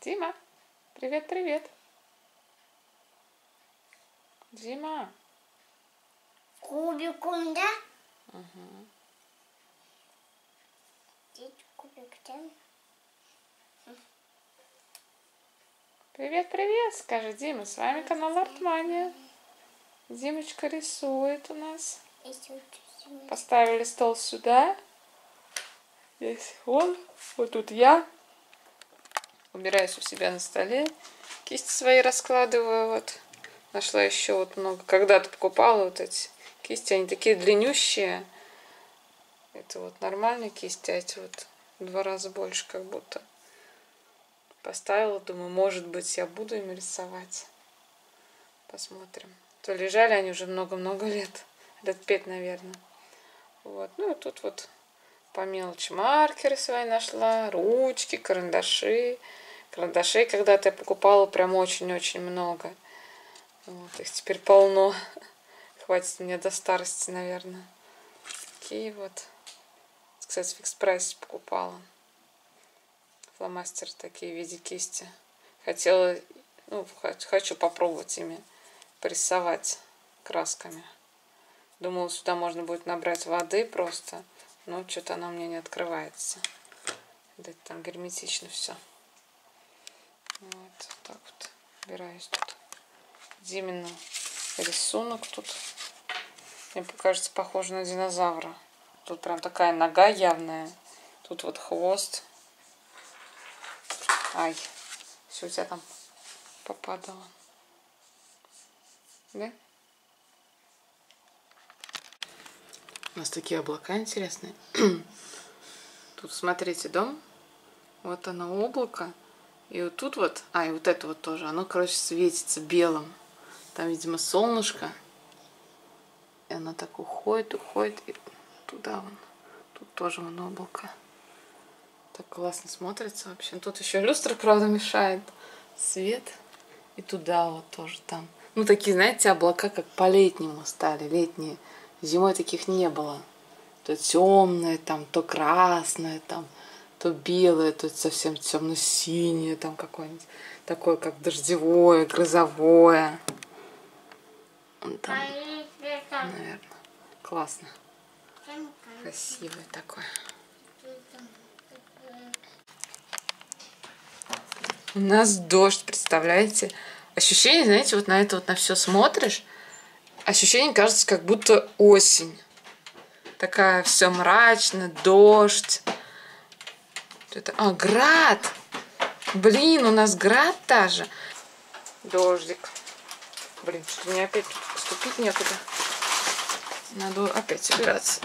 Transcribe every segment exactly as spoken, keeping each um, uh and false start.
Дима, привет, привет. Дима. Кубиком, да? Угу. Здесь кубик, да? Привет, привет, скажи, Дима, с вами канал Артмания. Димочка рисует у нас. Поставили стол сюда. Здесь он, вот тут я. Убираюсь у себя на столе. Кисти свои раскладываю, вот. Нашла еще вот много. Когда-то покупала вот эти кисти, они такие длиннющие. Это вот нормальные кисти, а эти вот в два раза больше как будто. Поставила, думаю, может быть, я буду им рисовать. Посмотрим. То лежали они уже много-много лет. Лет пять, наверное. Вот. Ну и тут вот по мелочи маркеры свои нашла, ручки, карандаши. Карандашей когда-то я покупала прям очень-очень много. Вот, их теперь полно. Хватит мне до старости, наверное. Такие вот. Кстати, в Фикс Прайсе покупала. Фломастеры такие в виде кисти. Хотела, ну, хочу попробовать ими порисовать красками. Думала, сюда можно будет набрать воды просто. Но что-то она у меня не открывается. Да, там герметично все. Вот так вот. Убираюсь тут. Димин рисунок тут. Мне кажется, похоже на динозавра. Тут прям такая нога явная. Тут вот хвост. Ай, все у тебя там попадало. Да? У нас такие облака интересные. Тут, смотрите, дом. Вот оно облако. И вот тут вот, а, и вот это вот тоже. Оно, короче, светится белым. Там, видимо, солнышко. И оно так уходит, уходит. И туда вон. Тут тоже вон облако. Так классно смотрится вообще. Тут еще люстра, правда, мешает. Свет. И туда вот тоже там. Ну, такие, знаете, облака как по-летнему стали. Летние. Зимой таких не было. То темное, там, то красное, там, то белое, то совсем темно-синее, там какое-нибудь такое, как дождевое, грозовое. Там, наверное, классно. Красивое такое. У нас дождь, представляете? Ощущение, знаете, вот на это вот на все смотришь. Ощущение, кажется, как будто осень. Такая все мрачно, дождь. Это, а, град! Блин, у нас град даже. Дождик. Блин, что мне опять тут поступить некуда. Надо опять убираться.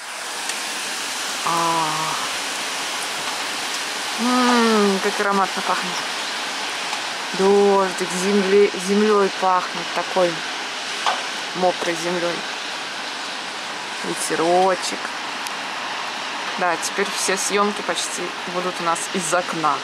А -а -а. М-м, как ароматно пахнет. Дождик, земле, землей пахнет, такой мокрой землей. Ветерочек. Да, теперь все съемки почти будут у нас из окна.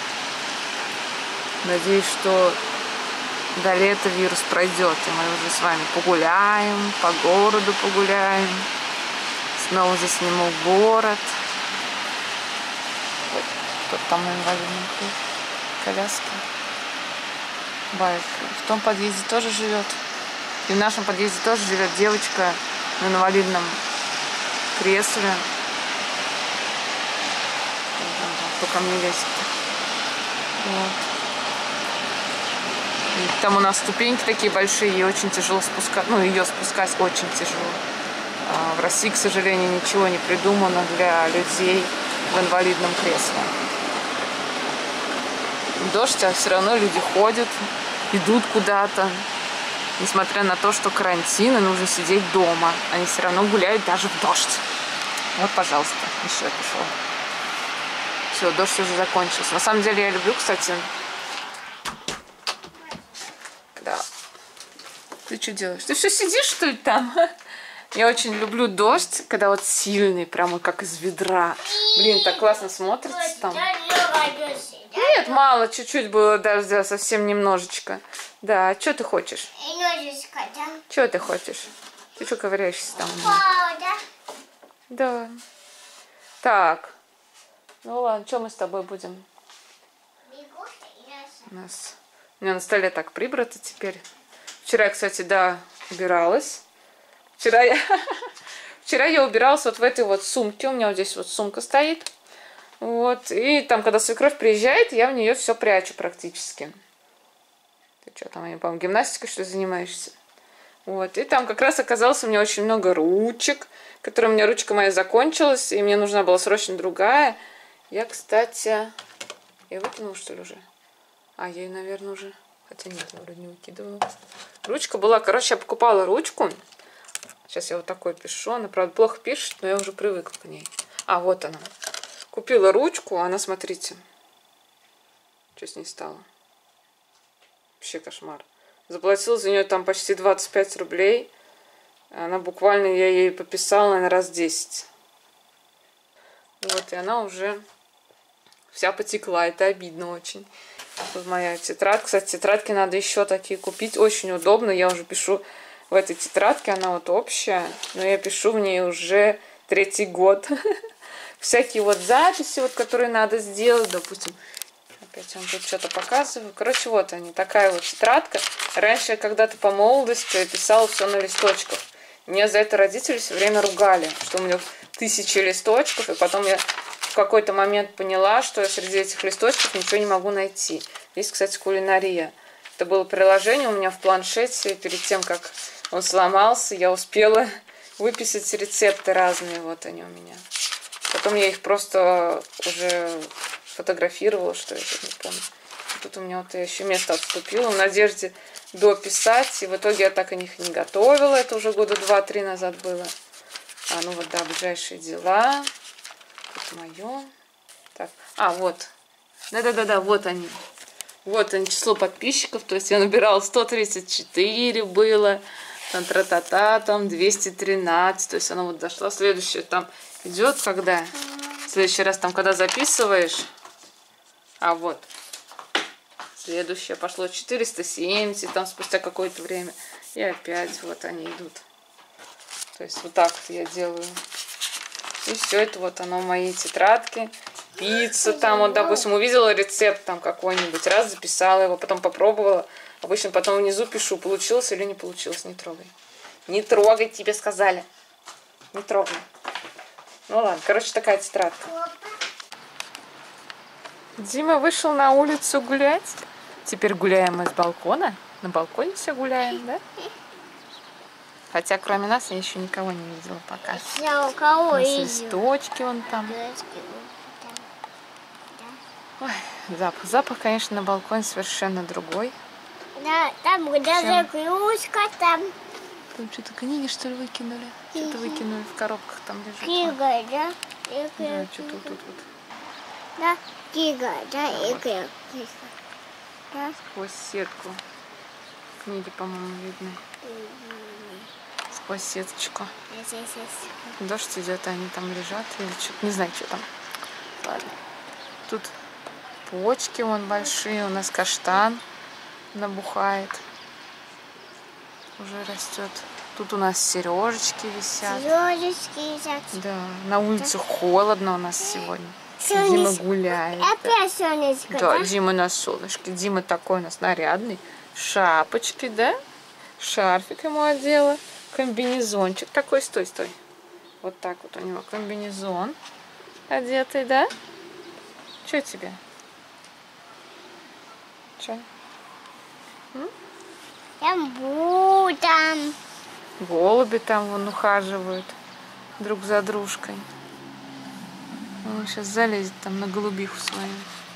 Надеюсь, что до лета вирус пройдет, и мы уже с вами погуляем, по городу погуляем. Снова засниму город. Кто там на инвалидном коляске? Байк. В том подъезде тоже живет. И в нашем подъезде тоже живет девочка на инвалидном кресле. Кто ко мне лезет. Вот. И там у нас ступеньки такие большие, и очень тяжело спускать. Ну, ее спускать очень тяжело. А в России, к сожалению, ничего не придумано для людей в инвалидном кресле. Дождь, а все равно люди ходят, идут куда-то. Несмотря на то, что карантин, и нужно сидеть дома. Они все равно гуляют даже в дождь. Вот, пожалуйста, еще пошел. Все, дождь уже закончился. На самом деле я люблю, кстати, когда... Ты что делаешь? Ты все сидишь, что ли, там? Я очень люблю дождь, когда вот сильный, прямо как из ведра. Блин, так классно смотрится там. Нет, мало, чуть-чуть было дождя, совсем немножечко. Да, что ты хочешь? Что ты хочешь? Ты что ковыряешься там? Да. Так. Ну ладно, что мы с тобой будем? У нас у меня на столе так прибрато теперь. Вчера я, кстати, да, убиралась. Вчера я... Вчера я убиралась вот в этой вот сумке. У меня вот здесь вот сумка стоит. Вот. И там, когда свекровь приезжает, я в нее все прячу практически. Ты что там, я, по-моему, гимнастикой, что ли, занимаешься? Вот. И там как раз оказалось у меня очень много ручек, которые у меня ручка моя закончилась, и мне нужна была срочно другая. Я, кстати... Я выкинула, что ли, уже? А, я ее, наверное, уже... Хотя нет, я вроде не выкидывала. Ручка была... Короче, я покупала ручку. Сейчас я вот такой пишу. Она, правда, плохо пишет, но я уже привыкла к ней. А, вот она. Купила ручку, она, смотрите. Что с ней стало? Вообще кошмар. Заплатила за нее там почти двадцать пять рублей. Она буквально, я ей пописала, наверное, раз десять. Вот, и она уже вся потекла. Это обидно очень. Тут моя тетрадь. Кстати, тетрадки надо еще такие купить. Очень удобно. Я уже пишу в этой тетрадке. Она вот общая. Но я пишу в ней уже третий год. Всякие вот записи, вот, которые надо сделать. Допустим, опять вам тут что-то показываю. Короче, вот они. Такая вот тетрадка. Раньше, когда-то по молодости, я писала все на листочках. Меня за это родители все время ругали. Что у меня тысячи листочков. И потом я... в какой-то момент поняла, что я среди этих листочков ничего не могу найти. Есть, кстати, кулинария. Это было приложение у меня в планшете. Перед тем, как он сломался, я успела выписать рецепты разные. Вот они у меня. Потом я их просто уже фотографировала, что я тут не помню. Тут у меня вот я еще место отступила в надежде дописать. И в итоге я так о них не готовила. Это уже года два-три назад было. А, ну вот, да, ближайшие дела. Это мое. Так, а, вот. Да-да-да-да, вот они. Вот они, число подписчиков. То есть я набирала сто тридцать четыре было. Там тра-та-та, там двести тринадцать. То есть она вот дошла. Следующее там идет, когда... В следующий раз там, когда записываешь. А вот. Следующее пошло четыреста семьдесят. Там спустя какое-то время. И опять вот они идут. То есть вот так вот я делаю. И все это вот оно в моей тетрадке. Пицца там, вот, допустим, увидела рецепт там какой-нибудь, раз записала его, потом попробовала. Обычно потом внизу пишу, получилось или не получилось. Не трогай. Не трогай, тебе сказали. Не трогай. Ну ладно, короче, такая тетрадка. Дима вышел на улицу гулять. Теперь гуляем мы с балкона. На балконе все гуляем, да? Хотя кроме нас я еще никого не видела пока. Я у кого видела? Листочки вон там. Ой, запах. Запах, конечно, на балконе совершенно другой. Да, там где-то кружка, там. Там что-то книги, что ли, выкинули? Что-то выкинули в коробках, там лежит. Книга, да? Да, что-то вот тут вот. Да, книга, да, и книга. Да. Сквозь сетку. Книги, по-моему, видны. Сквозь сеточку. Дождь идет, а они там лежат или что-то. Не знаю, что там. Ладно. Тут почки вон большие. У нас каштан набухает. Уже растет. Тут у нас сережечки висят. Сережечки висят. Да. На улице холодно у нас сегодня. Дима гуляет. Опять солнышко, да? да? Да, Дима на солнышке. Дима такой у нас нарядный. Шапочки, да? Шарфик ему одела. Комбинезончик такой. Стой, стой. Вот так вот у него комбинезон одетый, да? Что тебе? Что? Там будут там. Голуби там вон ухаживают друг за дружкой. Он сейчас залезет там на голубиху свою.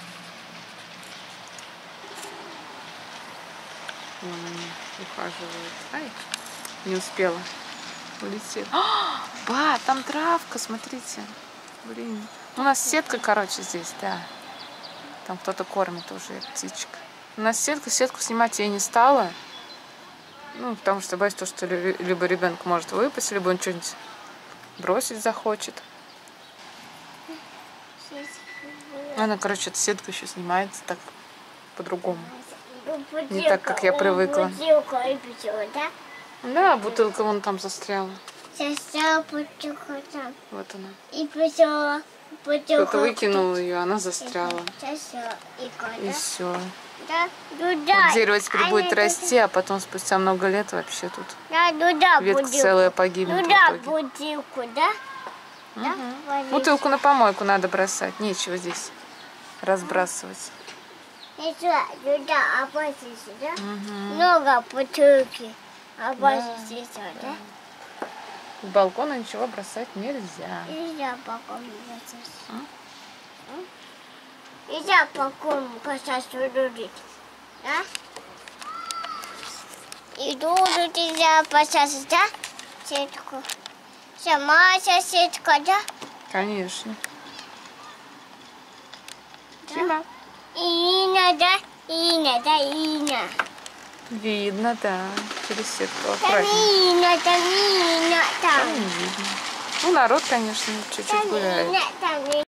Вон они ухаживают. Ай, не успела. Улетела. А, ба, там травка, смотрите. Блин. У нас сетка, короче, здесь, да. Там кто-то кормит уже птичек. У нас сетка, сетку снимать я не стала. Ну, потому что боюсь, что либо ребенок может выпасть, либо он что-нибудь бросить захочет. Она, короче, эта сетка еще снимается так по-другому. Не так, как я привыкла. Бутылка и пчела, да? Да, бутылка вон там застряла. Застряла бутылка там. Вот она. И пчела. Кто-то выкинул ее, она застряла. И И все. Да, Вот дерево теперь будет расти, а потом спустя много лет вообще тут Да, туда ветка бутылку. целая погибнет в Туда итоге. бутылку, да? Да, водичку. Бутылку на помойку надо бросать, нечего здесь разбрасывать. Еще туда опустить, да? Много бутылки опустить, да? С балкона ничего бросать нельзя. Нельзя балкон бросать. Нельзя балкон бросать рубить, да? И тут нельзя бросать, да? Сетку. Сама сетка, да? Конечно. Да. Сима. Ина, да? Ина, да, Ина. Видно, да, через сетку. Там Аккуратнее. Ина, там Ина, Там там. не видно. Ну, народ, конечно, чуть-чуть Там гуляет. Ина, там.